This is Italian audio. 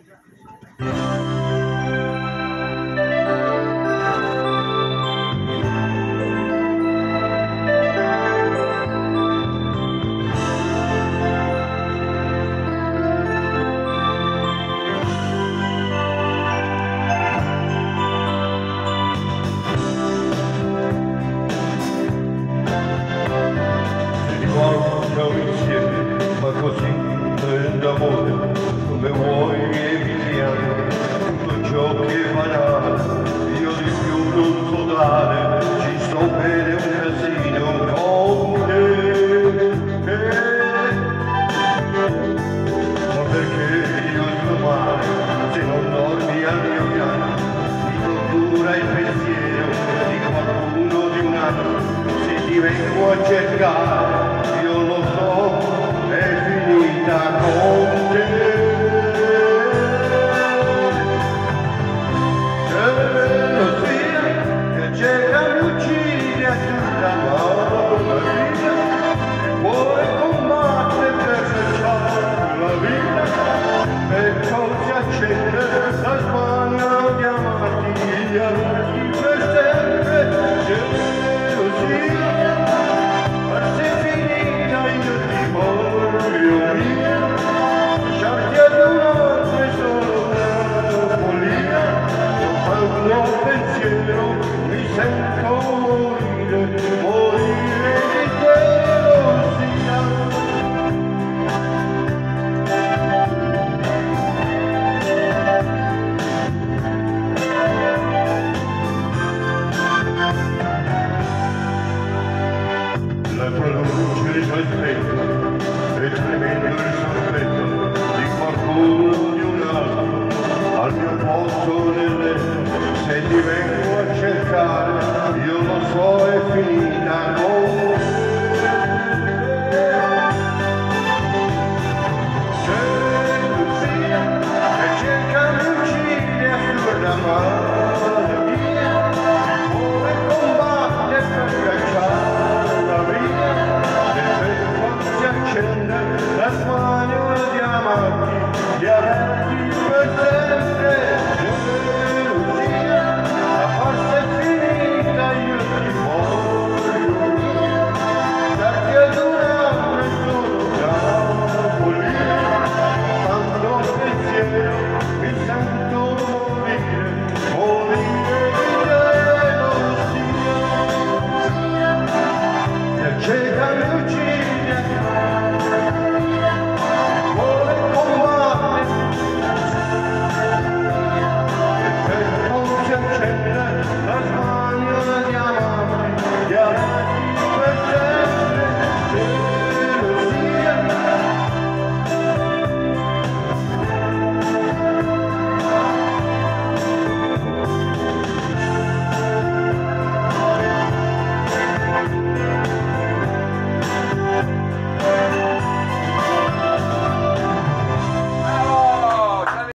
d'amore, come vuoi che mi sia, tutto ciò che farà, io di più non so dare, ci sto bene un casino con te. Ma perché io sto male, se non dormi al mio fianco, mi tortura il pensiero di qualcuno di un altro, se ti vengo a cercare, io lo so, è finita con te. Lo sia, che c'era mi uccide a tutta la vita, e vuoi combattere per cacciare la vita, per così accendere la smania di amarti per sempre. Lo sia, ma se finita io ti voglio via, lasciarti ad un'altra è solo una follia, non fa un nuovo pensiero, mi sento morire di gelosia. La tua luce rispetto, è tremendo il sospetto di qualcuno di un altro al mio posto nel letto. Se ti vengo a cercare, io lo so, è finita con te. Se Lucia che cerca mi uccide assurda malattia, vuole combattere per cacciare la vita, si accende la smania di amarti per sempre.